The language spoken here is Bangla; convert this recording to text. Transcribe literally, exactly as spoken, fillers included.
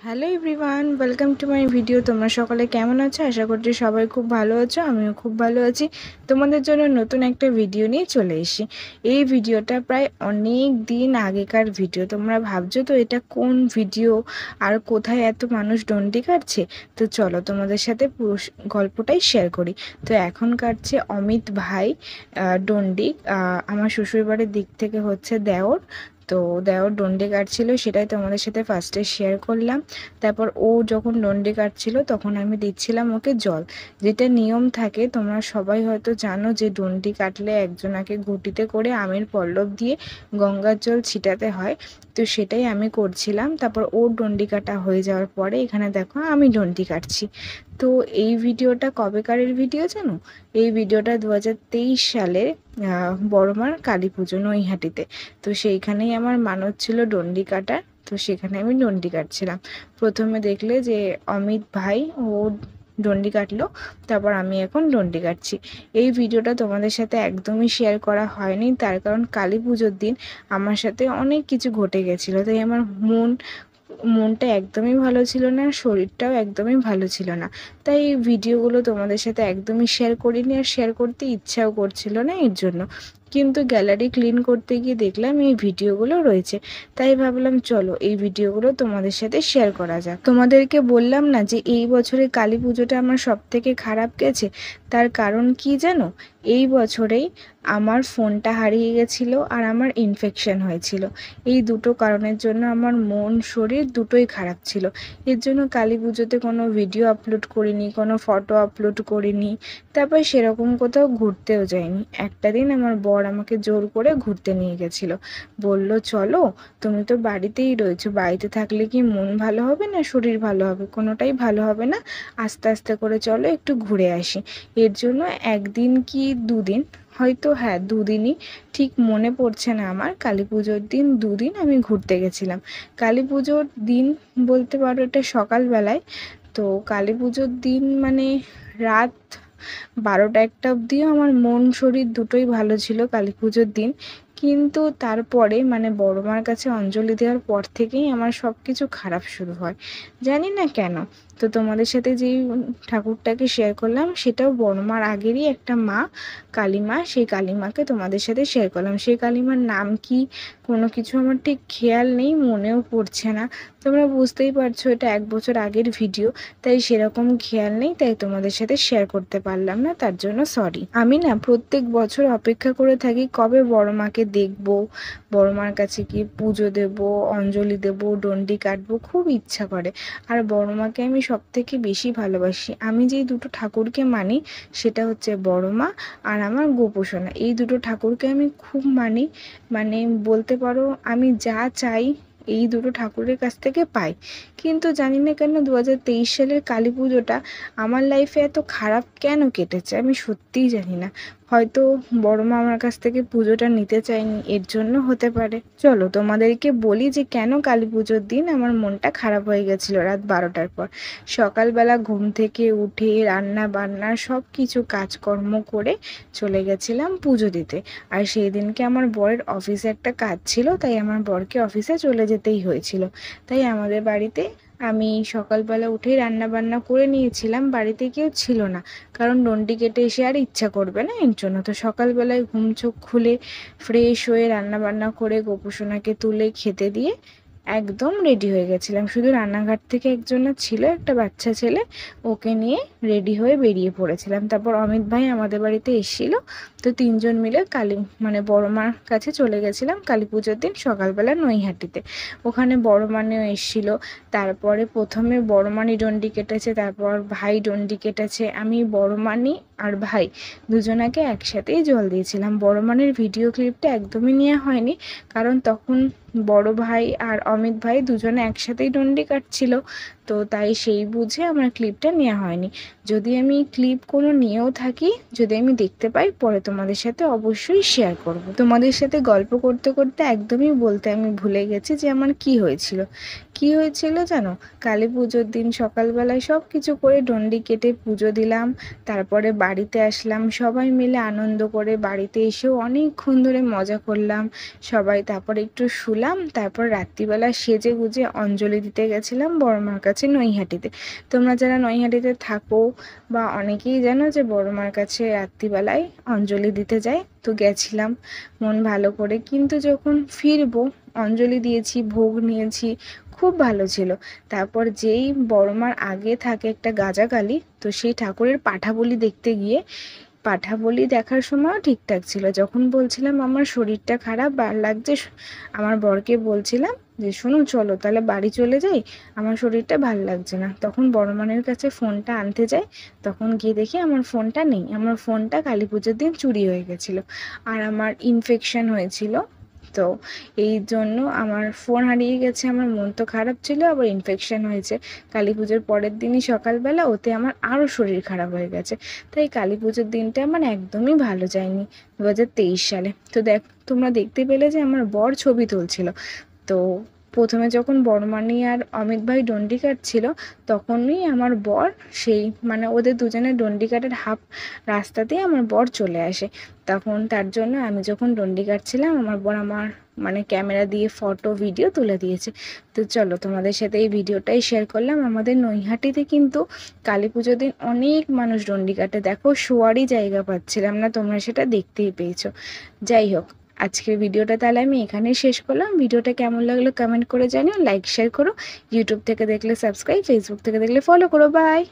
Hello everyone, welcome to my video. তোমরা সকলে কেমন আছো? আশা করছি সবাই খুব ভালো আছো, আমিও খুব ভালো আছি। তোমাদের জন্য নতুন একটা ভিডিও নিয়ে চলে এসেছি। এই ভিডিওটা প্রায় অনেক দিন আগেকার ভিডিও। তোমরা ভাবছো তো এটা কোন ভিডিও আর কোথায় এত মানুষ ডন্ডি কাটছে। তো চলো তোমাদের সাথে পুরো গল্পটাই শেয়ার করি। তো এখন কাটছে অমিত ভাই ডন্ডি। আমার শ্বশুরবাড়ির দিক থেকে হচ্ছে দেওর। তো দেওর ডন্ডি কাটছিল, সেটাই তোমাদের সাথে ফার্স্টে শেয়ার করলাম। তারপর ও যখন ডন্ডি কাটছিল তখন আমি দিচ্ছিলাম ওকে জল। যেটা নিয়ম থাকে তোমরা সবাই হয়তো জানো যে ডন্ডি কাটলে একজনাকে ঘটিতে করে আমের পল্লব দিয়ে গঙ্গার জল ছিটাতে হয়। তো সেটাই আমি করছিলাম। তারপর ওর ডন্ডি কাটা হয়ে যাওয়ার পরে এখানে দেখো আমি ডন্ডি কাটছি। তো এই ভিডিওটা কবেকারের ভিডিও জানো? এই ভিডিওটা দু হাজার তেইশ সালের বড়মার কালী পুজো নৈহাটিতে। তো সেইখানেই আমার মানত ছিল ডন্ডি কাটার। তো সেখানে আমি ডন্ডি কাটছিলাম। প্রথমে দেখলে যে অমিত ভাই ও ডন্ডি কাটলো, তারপর আমি এখন ডন্ডি কাটছি। এই ভিডিওটা তোমাদের সাথে একদমই শেয়ার করা হয়নি, তার কারণ কালী পুজোর দিন আমার সাথে অনেক কিছু ঘটে গেছিলো। তাই আমার মন মনটা একদমই ভালো ছিল না, শরীরটাও একদমই ভালো ছিল না। তাই এই ভিডিওগুলো তোমাদের সাথে একদমই শেয়ার করিনি, আর শেয়ার করতে ইচ্ছাও করছিল না এর জন্য। কিন্তু গ্যালারি ক্লিন করতে গিয়ে দেখলাম এই ভিডিওগুলো রয়েছে, তাই ভাবলাম চলো এই ভিডিওগুলো তোমাদের সাথে শেয়ার করা যাক। তোমাদেরকে বললাম না যে এই বছরে কালী পুজোটা আমার সব থেকে খারাপ গেছে। তার কারণ কি জানো? এই বছরেই আমার ফোনটা হারিয়ে গেছিলো আর আমার ইনফেকশন হয়েছিল। এই দুটো কারণের জন্য আমার মন শরীর দুটোই খারাপ ছিল। এর জন্য কালী পুজোতে কোনো ভিডিও আপলোড করিনি, কোনো ফটো আপলোড করিনি। তারপর সেরকম কোথাও ঘুরতেও যাইনি। একটা দিন আমার বর আমাকে জোর করে ঘুরতে নিয়ে গেছিলো। বলল চলো, তুমি তো বাড়িতেই রয়েছো, বাড়িতে থাকলে কি মন ভালো হবে না শরীর ভালো হবে? কোনোটাই ভালো হবে না। আস্তে আস্তে করে চলো একটু ঘুরে আসি। এর জন্য একদিন কি দুদিন, হয়তো হ্যাঁ দুদিনই, ঠিক মনে পড়ছে না আমার, কালী পুজোর দিন দুদিন আমি ঘুরতে গেছিলাম। কালী পুজোর দিন বলতে পারো এটা সকালবেলায়। তো কালী পুজোর দিন মানে রাত বারোটা একটা অবধিও আমার মন শরীর দুটোই ভালো ছিল কালী পুজোর দিন। কিন্তু তারপরে মানে বড়মার কাছে অঞ্জলি দেওয়ার পর থেকেই আমার সব কিছু খারাপ শুরু হয়, জানি না কেন। তো তোমাদের সাথে যেই ঠাকুরটাকে শেয়ার করলাম সেটাও বড়মার আগেরই একটা মা, কালীমা। সেই কালীমাকে তোমাদের সাথে শেয়ার করলাম। সেই কালীমার নাম কি কোনো কিছু আমার ঠিক খেয়াল নেই, মনেও পড়ছে না। তোমরা বুঝতেই পারছো এটা এক বছর আগের ভিডিও, তাই সেরকম খেয়াল নেই, তাই তোমাদের সাথে শেয়ার করতে পারলাম না, তার জন্য সরি। আমি না প্রত্যেক বছর অপেক্ষা করে থাকি কবে বড়মাকে দেখবো, বড়মার কাছে গিয়ে পুজো দেব, অঞ্জলি দেব, ডন্ডি কাটবো, খুব ইচ্ছা করে। আর বড়মাকে আমি সব থেকে বেশি ভালোবাসি। আমি যেই দুটো ঠাকুরকে মানি সেটা হচ্ছে বড়মা আর আমার গোপোষণা। এই দুটো ঠাকুরকে আমি খুব মানি। মানে বলতে পারো আমি যা চাই এই দুটো ঠাকুরের কাছ থেকে পাই। কিন্তু জানি না কেন দু হাজার তেইশ সালের কালী পুজোটা আমার লাইফে এত খারাপ কেন কেটেছে আমি সত্যিই জানি না। হয়তো বড়মা আমার কাছ থেকে পুজোটা নিতে চায়নি, এর জন্য হতে পারে। চলো তোমাদেরকে বলি যে কেন কালী পুজোর দিন আমার মনটা খারাপ হয়ে গেছিলো রাত বারোটার পর। সকালবেলা ঘুম থেকে উঠে রান্না বান্না সব কিছু কাজকর্ম করে চলে গেছিলাম পুজো দিতে। আর সেই দিনকে আমার বরের অফিসে একটা কাজ ছিল, তাই আমার বরকে অফিসে চলে যেতেই হয়েছিল। তাই আমাদের বাড়িতে আমি সকালবেলা উঠেই রান্না বান্না করে নিয়েছিলাম। বাড়িতে কেউ ছিল না, কারণ ডন্ডি কেটে এসে আর ইচ্ছা করবে না এর জন্য। তো সকালবেলায় ঘুম চোখ খুলে ফ্রেশ হয়ে রান্না বান্না করে গোপুসোনাকে তুলে খেতে দিয়ে একদম রেডি হয়ে গেছিলাম। শুধু রান্নাঘাট থেকে একজন ছিল, একটা বাচ্চা ছেলে, ওকে নিয়ে রেডি হয়ে বেরিয়ে পড়েছিলাম। তারপর অমিত ভাই আমাদের বাড়িতে এসেছিলো। তো তিনজন মিলে কালী মানে বড়মার কাছে চলে গেছিলাম কালী পুজোর দিন সকালবেলা নৈহাটিতে। ওখানে বড়মানিও এসেছিলো। তারপরে প্রথমে বড়মানি ডন্ডি কেটেছে, তারপর ভাই ডন্ডি কেটেছে। আমি বড়মানি আর ভাই দুজনাকে একসাথেই জল দিয়েছিলাম। বড়মানির ভিডিও ক্লিপটা একদমই নেওয়া হয়নি, কারণ তখন বড় ভাই আর অমিত ভাই দুজনে একসাথেই ডন্ডি কাটছিল। তো তো তাই সেই বুঝে আমার ক্লিপটা নেওয়া হয়নি। যদি আমি ক্লিপ কোনো নিয়েও থাকি, যদি আমি দেখতে পাই, পরে তোমাদের সাথে অবশ্যই শেয়ার করব। তোমাদের সাথে গল্প করতে করতে একদমই বলতে আমি ভুলে গেছি যে আমার কি হয়েছিল। কি হয়েছিল জানো? কালী পুজোর দিন সকালবেলায় সব কিছু করে ডন্ডি কেটে পুজো দিলাম, তারপরে বাড়িতে আসলাম, সবাই মিলে আনন্দ করে বাড়িতে এসেও অনেকক্ষণ ধরে মজা করলাম সবাই। তারপরে একটু শুলাম, তারপর রাত্রিবেলা সেজে গুজে অঞ্জলি দিতে গেছিলাম বড়মার কাছে নৈহাটিতে। তোমরা যারা নৈহাটিতে থাকো বা অনেকেই জানো যে বড়মার কাছে রাত্রিবেলায় অঞ্জলি দিতে যায়, তো গেছিলাম মন ভালো করে। কিন্তু যখন ফিরবো, অঞ্জলি দিয়েছি, ভোগ নিয়েছি, খুব ভালো ছিল। তারপর যেই বড়মার আগে থাকে একটা গাজাকালী, তো সেই ঠাকুরের পাঠা বলি দেখতে গিয়ে, পাঠা বলি দেখার সময়ও ঠিকঠাক ছিল। যখন বলছিলাম আমার শরীরটা খারাপ আর লাগছে, আমার বরকে বলছিলাম যে শোনো চলো তাহলে বাড়ি চলে যাই, আমার শরীরটা ভাল লাগছে না, তখন বড়মানের কাছে ফোনটা আনতে যাই, তখন গিয়ে দেখি আমার ফোনটা নেই। আমার ফোনটা কালী পুজোর দিন চুরি হয়ে গেছিলো আর আমার ইনফেকশন হয়েছিল, তো এই জন্য আমার ফোন হারিয়ে গেছে। আমার মন তো খারাপ ছিল, আবার ইনফেকশন হয়েছে কালী পুজোর পরের দিনই সকালবেলা, ওতে আমার আরও শরীর খারাপ হয়ে গেছে। তাই কালী পুজোর দিনটা আমার একদমই ভালো যায়নি দু হাজার তেইশ সালে। তো দেখ, তোমরা দেখতে পেলে যে আমার বর ছবি তুলছিল। তো প্রথমে যখন বর্মানি আর অমিত ভাই ডন্ডি কাটছিল, তখনই আমার বর সেই মানে ওদের দুজনের ডন্ডি কাটার হাফ রাস্তাতেই আমার বর চলে আসে। তখন তার জন্য আমি যখন ডন্ডি কাটছিলাম, আমার বর আমার মানে ক্যামেরা দিয়ে ফটো ভিডিও তুলে দিয়েছে। তো চলো তোমাদের সাথে এই ভিডিওটাই শেয়ার করলাম। আমাদের নৈহাটিতে কিন্তু কালী পুজোর দিন অনেক মানুষ ডন্ডি কাটে, দেখো শোয়ারই জায়গা পাচ্ছিলাম না, তোমরা সেটা দেখতেই পেয়েছো। যাই হোক, আজকের ভিডিওটা তাহলে আমি এখানেই শেষ করলাম। ভিডিওটা কেমন লাগলো কমেন্ট করে জানিও, লাইক শেয়ার করো, ইউটিউব থেকে দেখলে সাবস্ক্রাইব, ফেসবুক থেকে দেখলে ফলো করো। বাই।